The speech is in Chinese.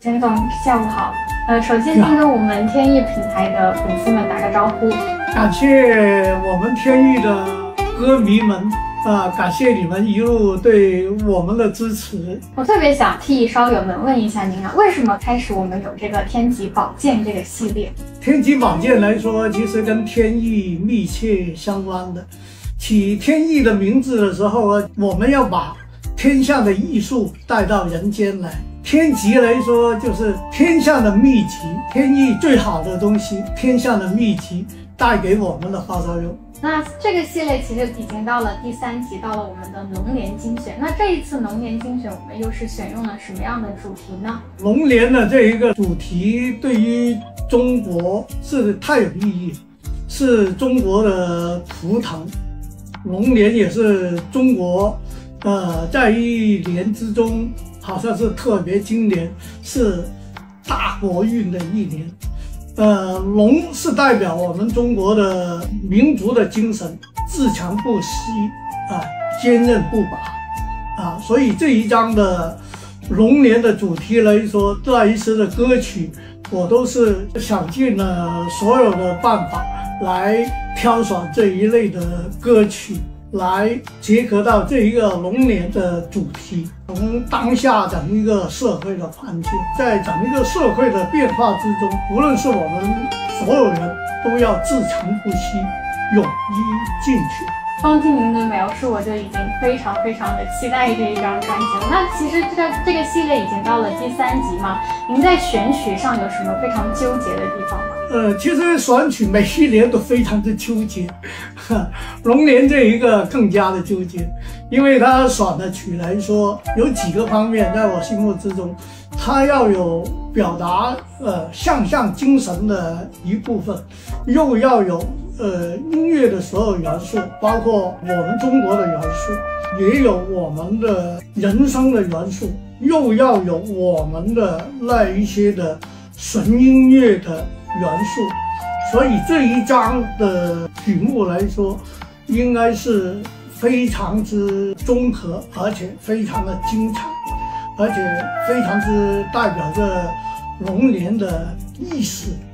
钱总，下午好。首先先跟我们天意品牌的粉丝们打个招呼。 感谢我们天意的歌迷们感谢你们一路对我们的支持。 我特别想替烧友们问一下您为什么开始我们有这个天极宝剑这个系列？ 天极宝剑来说，其实跟天意密切相关的。起天意的名字的时候我们要把天下的艺术带到人间来。天极来说，就是天下的秘籍，天意最好的东西，天下的秘籍带给我们的发烧友。 那这个系列其实已经到了第3集，到了我们的龙年精选。那这一次龙年精选，我们又是选用了什么样的主题呢？ 龙年的这一个主题对于中国是太有意义，是中国的图腾。龙年也是中国在一年之中好像是特别今年是大国运的一年。龙是代表我们中国的民族的精神，自强不息坚韧不拔所以这一章的龙年的主题来说，这一次的歌曲我都是想尽了所有的办法来挑选这一类的歌曲，来结合到这一个龙年的主题。从当下整一个社会的环境，在整一个社会的变化之中，无论是我们所有人都要自强不息，勇于进取。 光听您的描述，我就已经非常的期待这一张专辑了。那其实这个系列已经到了第3集嘛，您在选曲上有什么非常纠结的地方吗？ 其实选曲每一年都非常的纠结，龙年这一个更加的纠结，因为他选的曲来说，有几个方面在我心目之中，他要有表达向上精神的一部分，又要有音乐的所有元素，包括我们中国的元素，也有我们的人生的元素，又要有我们的那一些的纯音乐的元素。所以这一章的曲目来说，应该是非常之综合，而且非常的精彩，而且非常之代表着龙年的意识。